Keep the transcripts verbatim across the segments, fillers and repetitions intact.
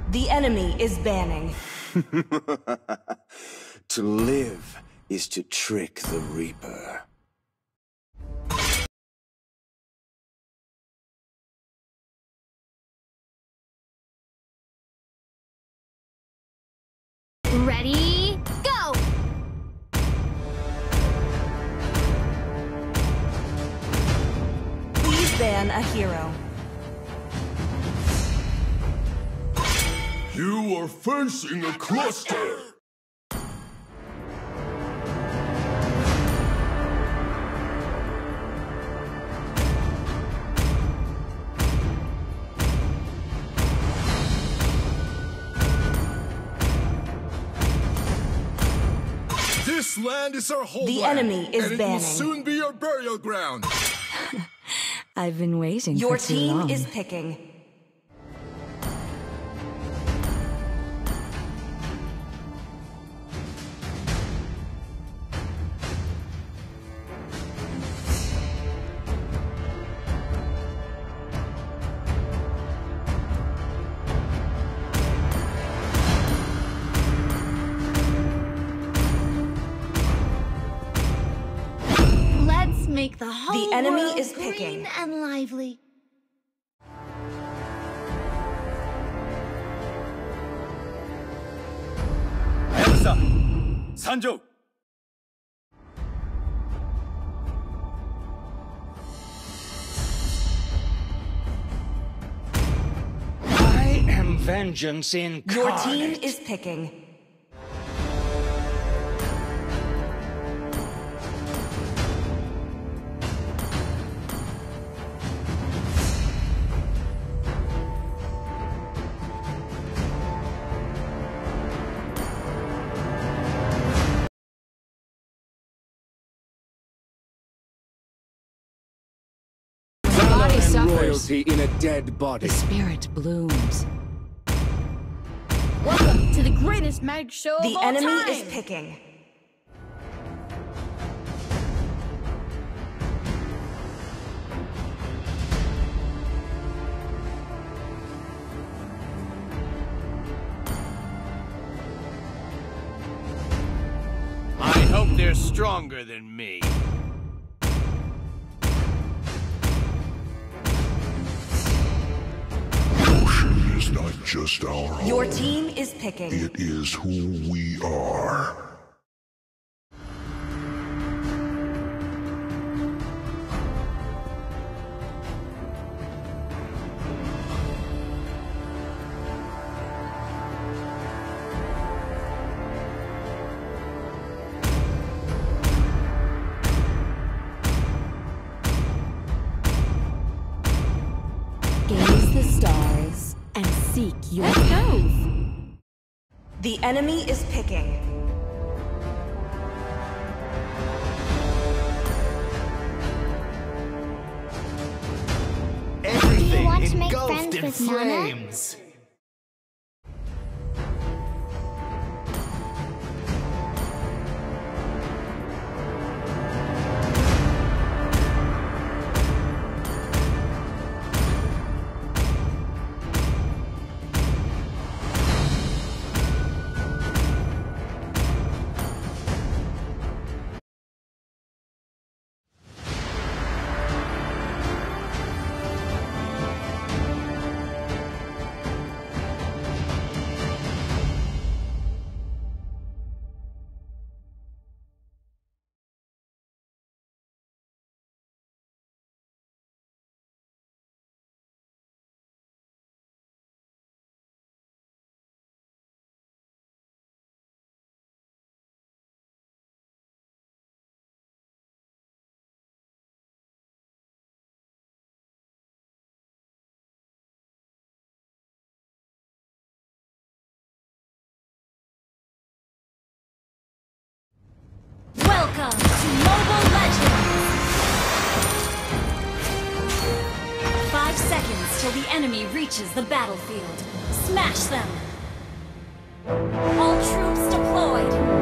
The enemy is banning. To live is to trick the Reaper. Ready, go! Please ban a hero. You are facing a cluster! This land is our homeland. The enemy is and it banning. will soon be your burial ground. I've been waiting Your for too team long. is picking. Let's make the whole The enemy world is green picking. and lively. Elsa, Sanjo. I am vengeance incarnate. Your team is picking. Body And suffers. royalty in a dead body. The spirit blooms. Welcome to the greatest magic show The of all enemy time. is picking. I hope they're stronger than me. Ocean is not just our home. Your team is picking. It is who we are. Gaze the stars and seek your cove. The enemy is picking. Everything want to make engulfed friends in with Nana? flames. Welcome to Mobile Legends! Five seconds till the enemy reaches the battlefield. Smash them! All troops deployed!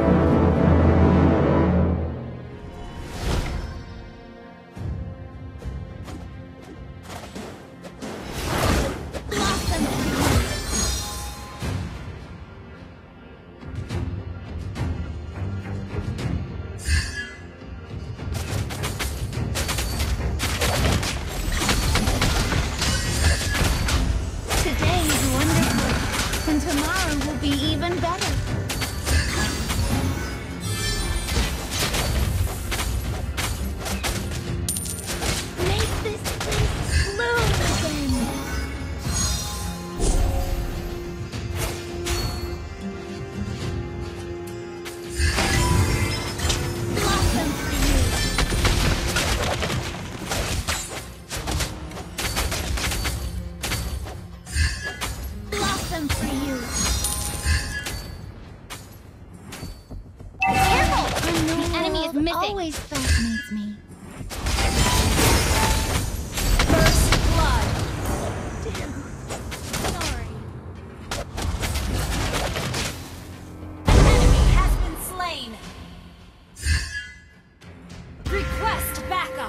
always fascinates me. First blood. Sorry. Enemy has been slain. Request backup.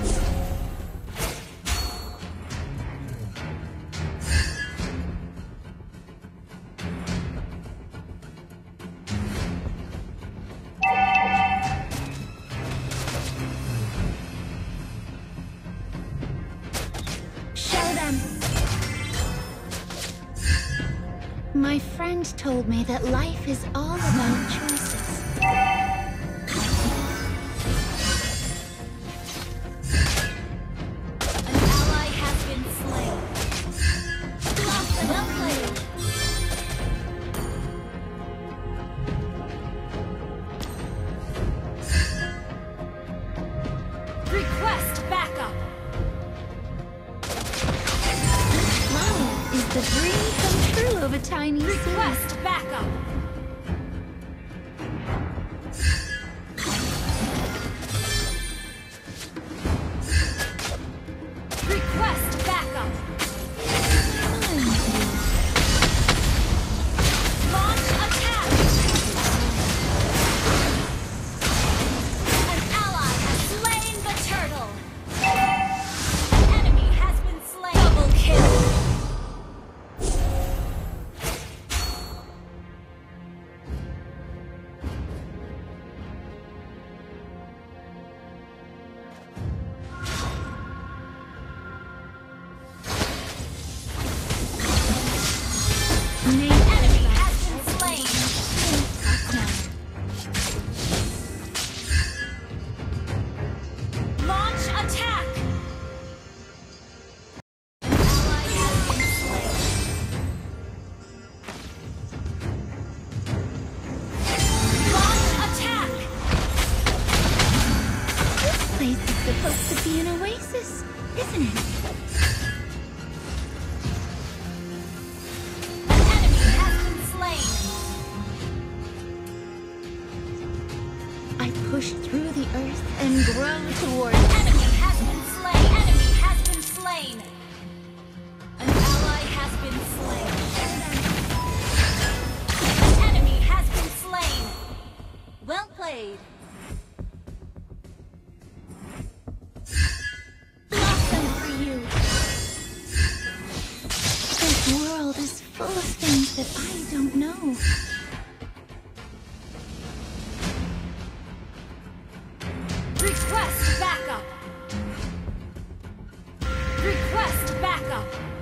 Show them. My friend told me that life is all about choices. An ally has been slain. Well played. Request backup. Love is the dream come true of a tiny seed. Request backup. Request backup. Launch attack. An ally has slain the turtle. An enemy has been slain. Double kill. Enemy has been slain. Launch attack. An ally has been slain. Launch attack. This place is supposed to be an oasis, isn't it? An enemy has been slain. I push through the earth and grow towards. Enemy has been slain. Enemy has been slain. An ally has been slain. An enemy has been slain. Well played. Blossom for you. This world is full of things that I don't know. Request backup. Request backup.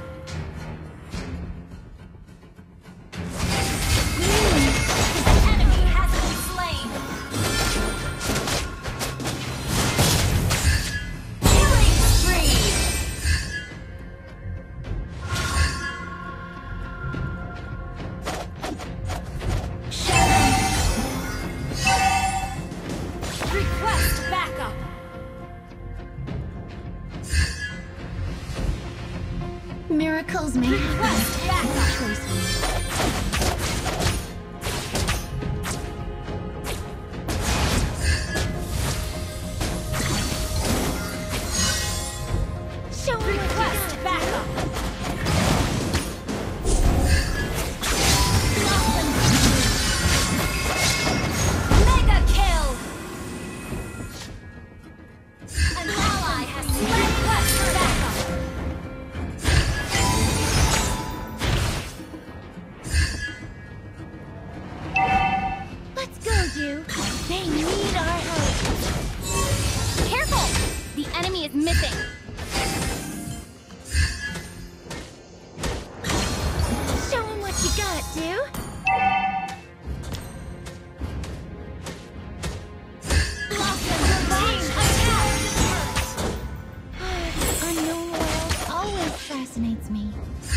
An enemy has been slain. Killing spree. Request backup. Miracles may happen. Request backup. Choices. Show me what you Request got. backup. Mega kill. An ally has slain. Request backup. Let's go, Dew. They need our help. Careful! The enemy is missing. Show them what you got, Dew. Blossom launch attack. Unknown world always fascinates me.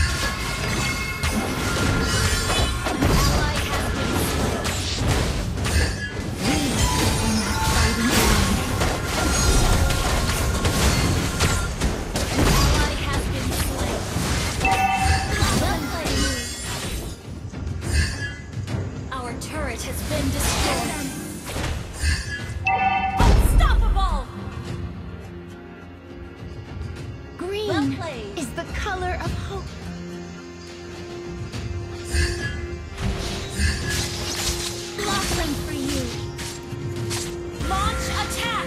Ally has been slain. We are not fighting alone. Ally has been slain. Well played. Our turret has been destroyed. of hope. Blossom for you. Launch attack!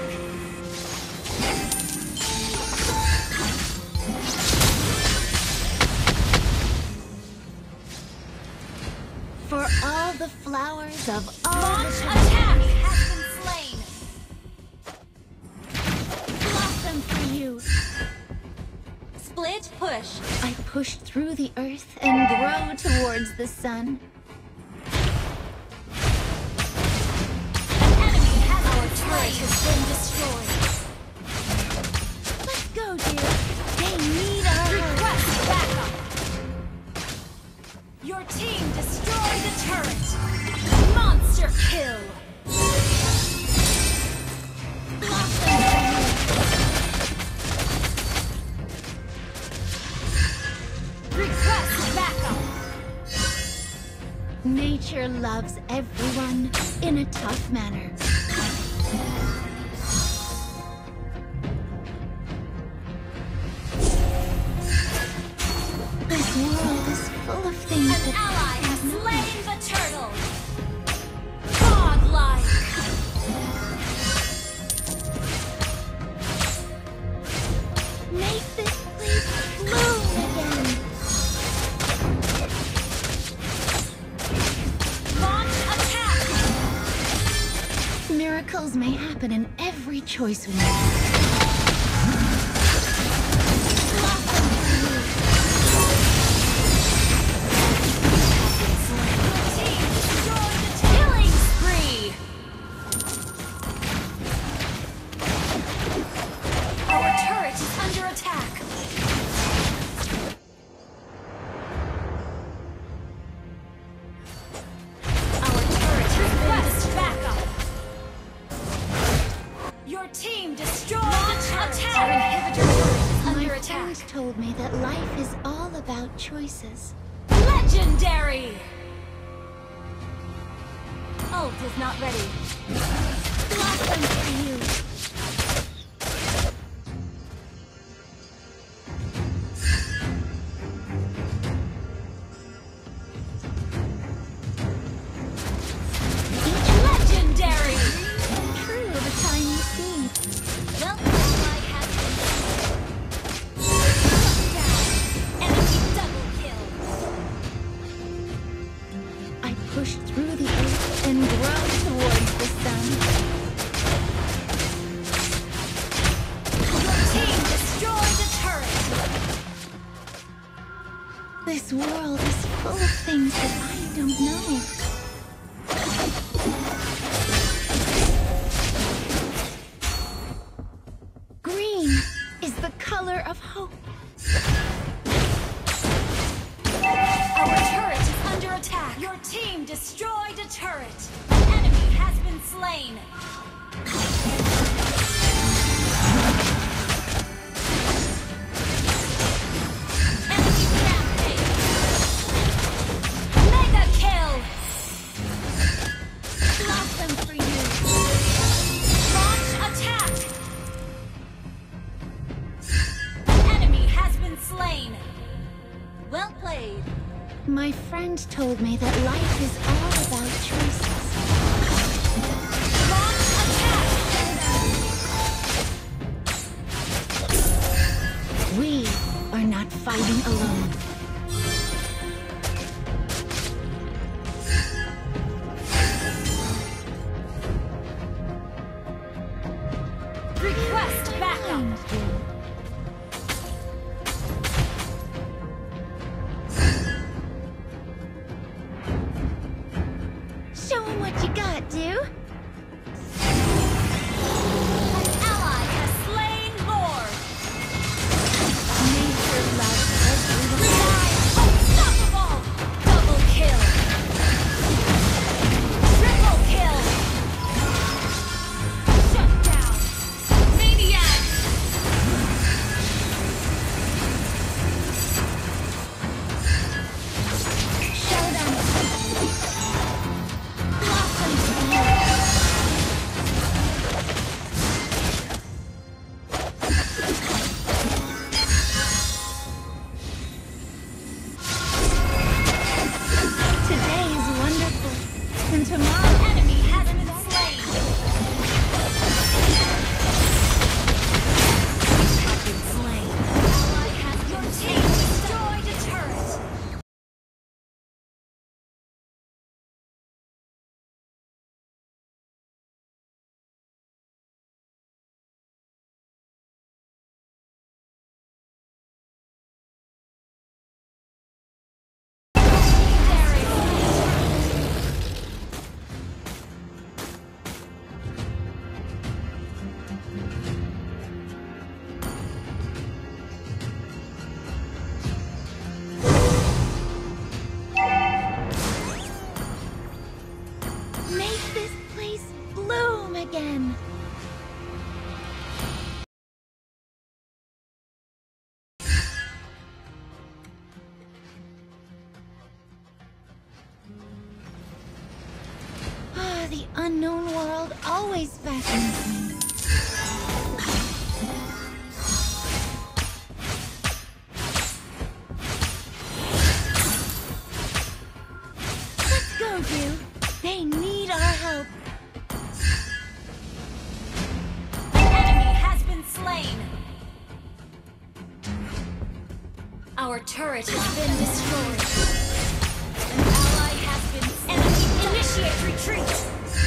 For all the flowers of all Launch the attack has been slain! blossom for you. Split push. I push through the earth and grow towards the sun. An enemy has our turret has been destroyed. Let's go, dear. They need our help. Request backup. Your team destroyed the turret. Monster kill. Blossom for you. Request backup. Nature loves everyone in a tough manner. This world is full of things An that ally has I know. slain the turtle. Godlike. Make this place bloom again. Launch attack. Miracles may happen in every choice we make. Blossom for you. Your team destroyed the killing spree. Our turret is under attack. Our turret request backup. Your team destroyed the turret. Our inhibitor turret is under My attack. friend told me that life is all about choices. Legendary! Ult is not ready. Blossom for you. Legendary! True of a tiny seed. Well, ally has been down. Enemy double kill. I push through the earth and grow towards the sun. Your team destroyed the turret. This world is full of things that I don't know. Green is the color of hope. Our turret is under attack. Your team destroyed a turret. An enemy has been slain. Enemy rampage. Mega kill. Blossom for you. Launch attack. An enemy has been slain. Well played. My friend told me that life is all about choices. Launch attack. We are not fighting alone. Request backup. Show him what you got, dude. An ally has slain Lord. Nature loves everyone. The unknown world always fascinates me. Let's go, dude. They need our help. An enemy has been slain. Our turret has been destroyed. An ally has been slain. Enemy, initiate retreat.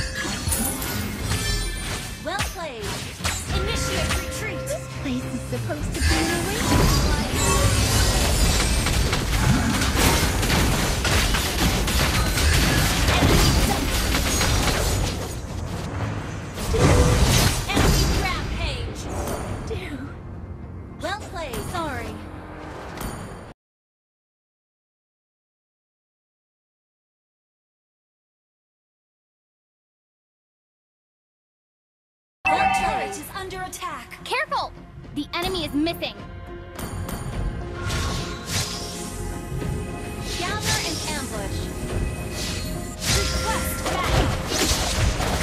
Well played. Initiate retreat. This place is supposed to be an oasis. Enemy rampage. Dude. Well played. Sorry. Our turret is under attack. Careful! The enemy is missing. Gather and ambush. Request backup.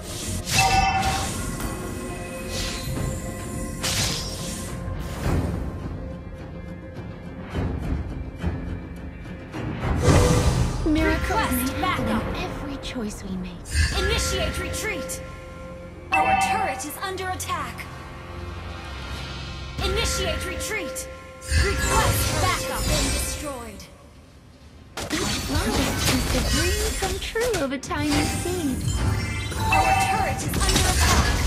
Miracles Request may happen backup. in every choice we make. Initiate retreat. Our turret is under attack. Initiate retreat. Request backup. Been destroyed. Each flower is the dream come true of a tiny seed. Our turret is under attack.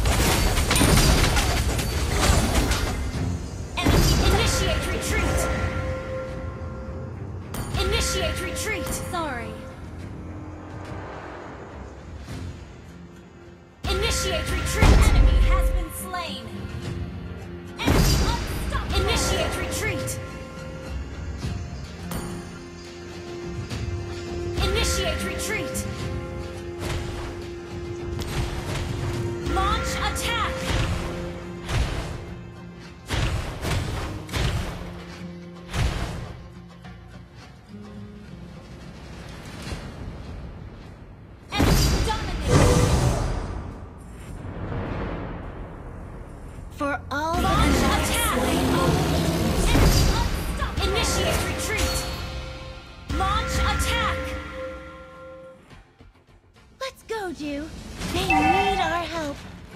Enemy, initiate retreat. Initiate retreat. Sorry. Initiate retreat. Enemy has been slain. Enemy unstoppable. Initiate retreat. Initiate retreat. Launch attack. Enemy dominated. For all the Launch unjust attack. slain, Enemy unstoppable. Initiate retreat. Launch attack. let's go, Jew. They need our help.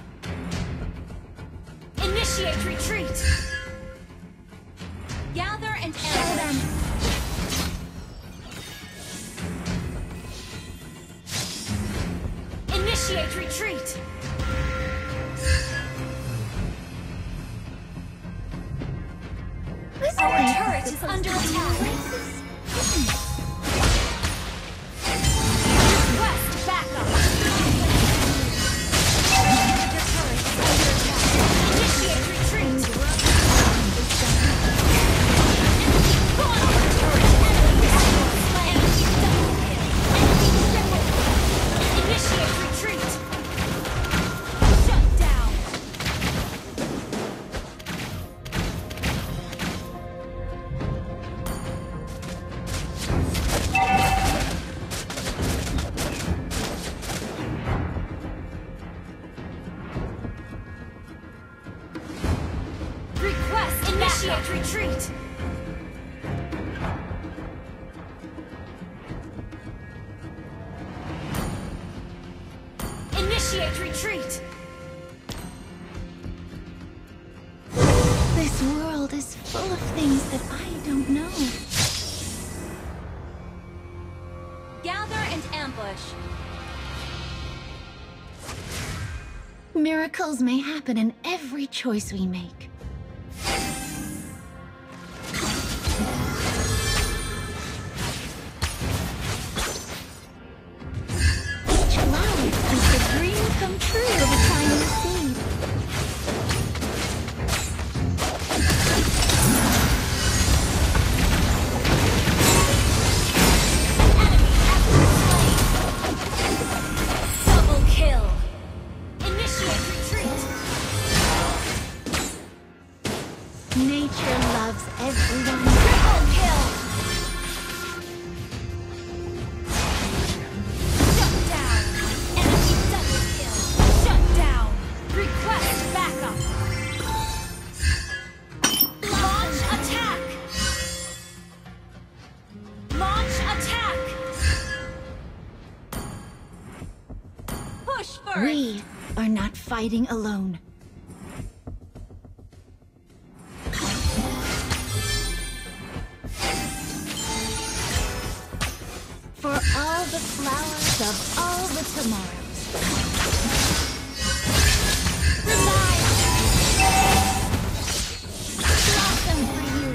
Initiate retreat. Gather and Show ambush. them. Initiate retreat. This Our place turret is supposed under to be an attack. oasis, isn't it? Request backup. Your turret is under attack. Initiate retreat. Enemy gone on the turret. Enemy has been slain. Double kill. Enemy triple kill. Initiate retreat. Shut down. Request initiate retreat. Initiate retreat. This world is full of things that I don't know. Gather and ambush. Miracles may happen in every choice we make. Each flower is the dream come true of a tiny seed. Enemy has been slain. Double kill. Initiate retreat. earth! We are not fighting alone. For all the flowers of all the tomorrows. Revive! Blossom for you!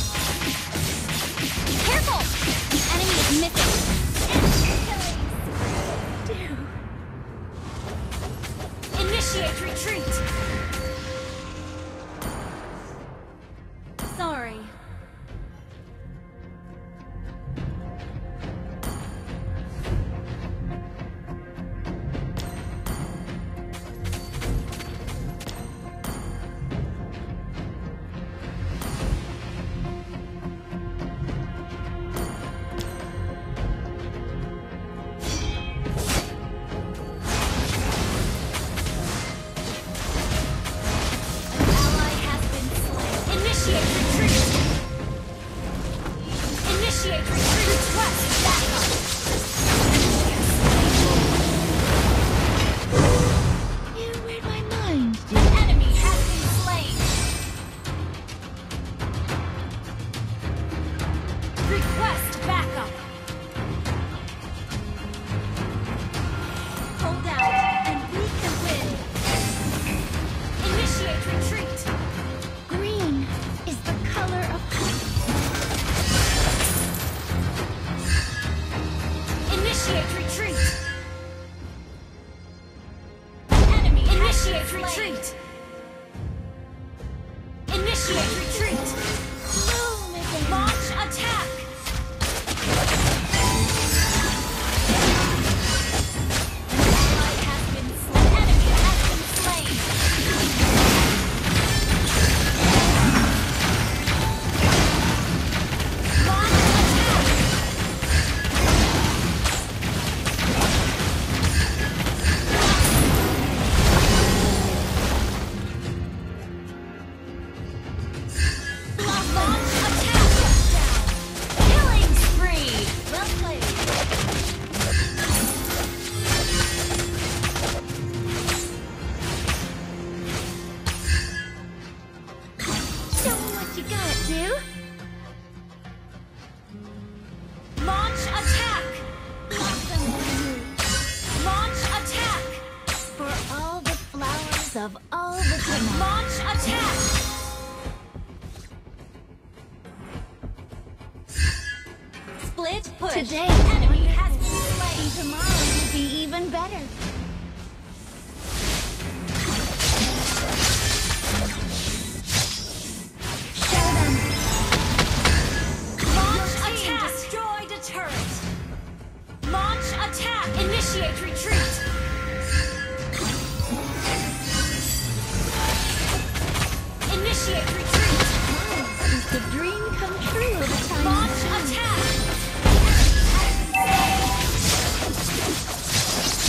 Careful! The enemy is missing! Enemy killings! Initiate retreat! Sorry. Retreat! Initiate retreat! Launch attack! An ally has been slain. Enemy has been slain. Launch attack! Launch attack! Blossom for you. Launch attack! For all the flowers of all the tomorrows. Launch attack! Split push. Today, Enemy has been slain. tomorrow will be even better. Show them. Launch attack! Destroyed a turret. Launch attack! Initiate retreat. Initiate retreat. Is the dream come true of a time? Launch attack!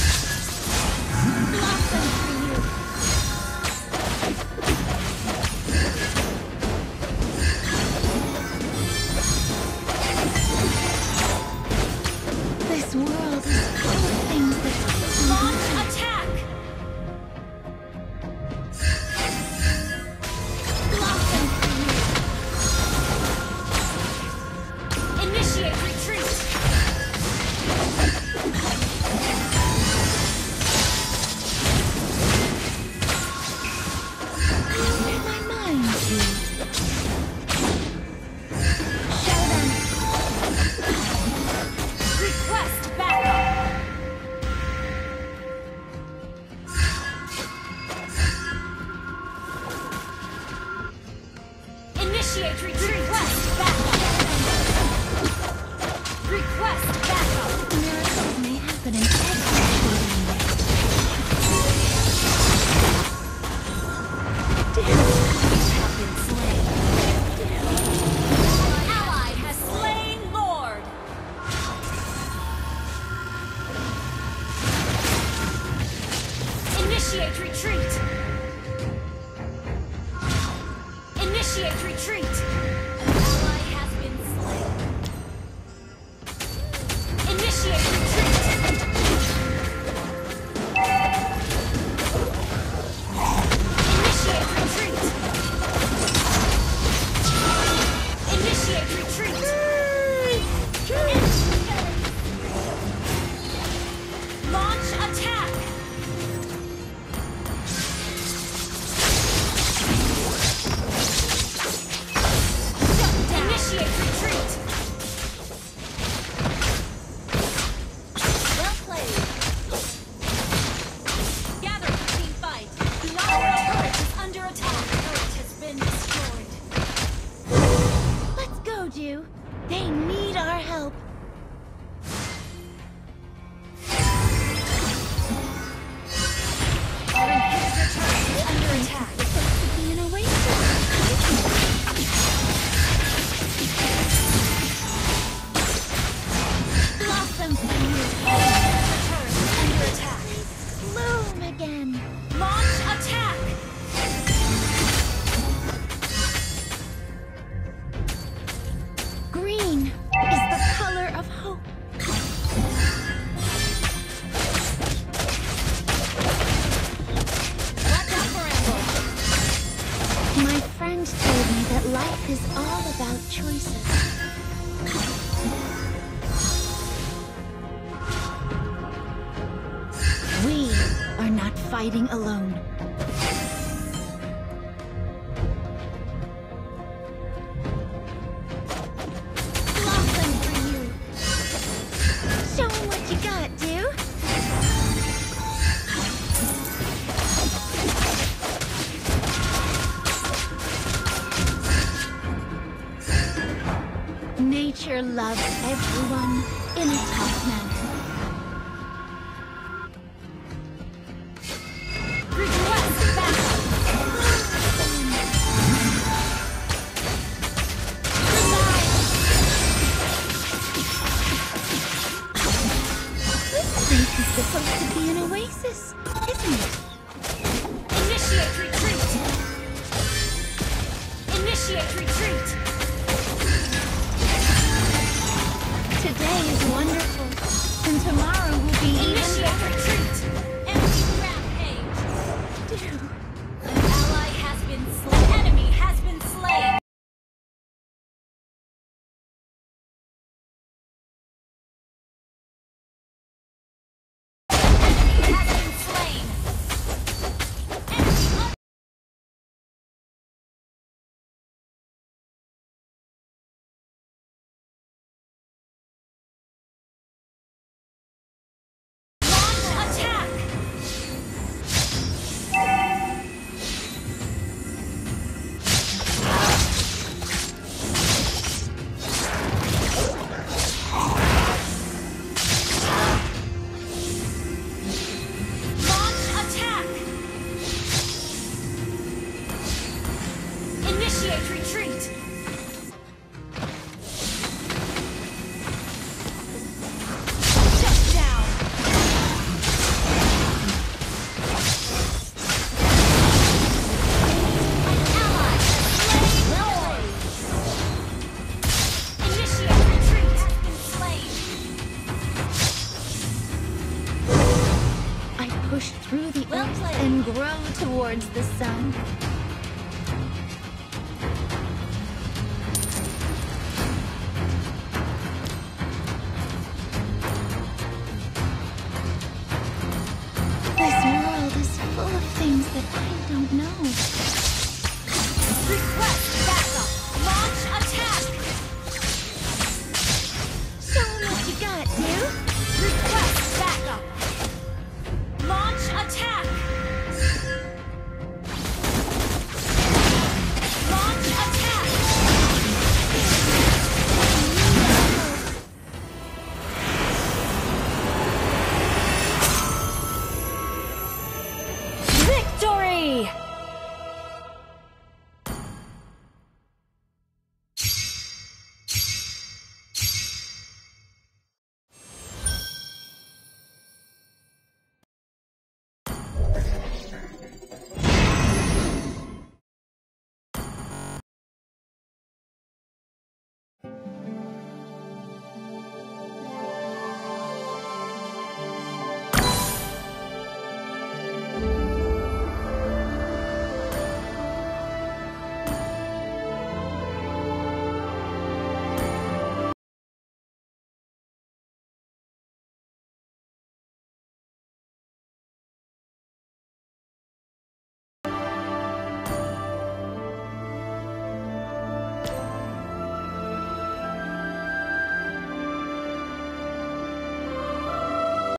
They need our help. Our inhibitor turret is under attack. It's supposed to be an oasis. Blossom for you. Turret is under attack. Bloom again. Launch attack! Green is the color of hope. Watch out for ambush! My friend told me that life is all about choices. We are not fighting alone. Blossom for you. Show 'em what you got, dude. Nature loves everyone in a tough manner. Request battle! This place is supposed to be an oasis, isn't it? Initiate retreat! Initiate retreat! Today is wonderful, and tomorrow will be even Initiate better. retreat! Enemy rampage! Dude. An ally has been slain. An enemy has been slain! Enemy has been slain! Enemy un- Launch attack! Launch attack! Initiate retreat! Shut down! An ally has slain Lord! Initiate retreat has been slain! I push through the Well earth played. and grow towards the sun.